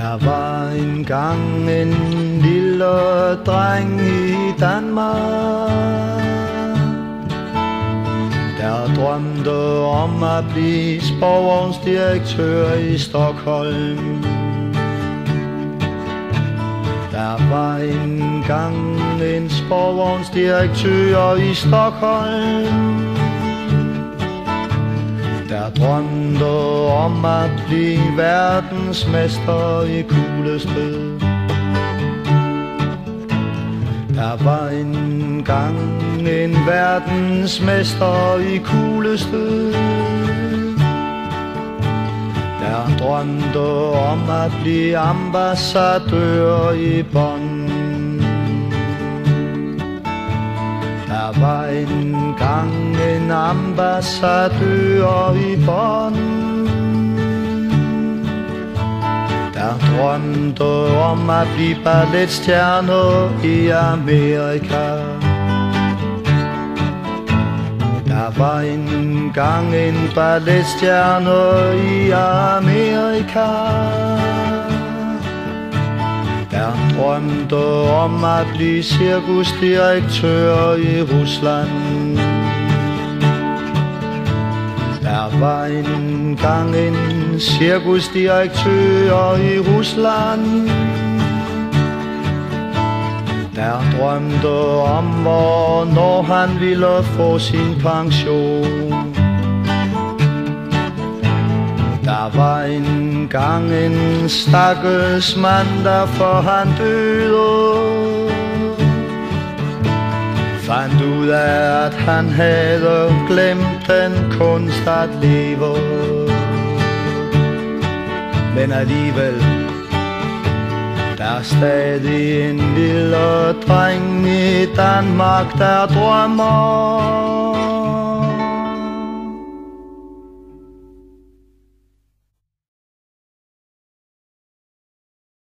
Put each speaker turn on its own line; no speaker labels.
Der var engang en lille dreng i Danmark, der drømte om at blive sporvognsdirektør i Stockholm. Der var engang en sporvognsdirektør i Stockholm, der drømte om at blive verdensmester i kuglestød. Der var engang en verdensmester i kuglestød, der drømte om at blive ambassadør i Bonn. Der var engang en ambassadør i Bonn, der drømte om at blive balletstjerne i Amerika. Der var engang en balletstjerne i Amerika, der drømte om at blive cirkusdirektør i Rusland. Der var engang en cirkusdirektør i Rusland, der drømte om, hvornår han ville få sin pension. Der var engang en stakkels mand, der for han døde, fandt ud af, at han havde glemt den kunst at leve. Men alligevel, der er stadig en lille dreng i Danmark, der drømmer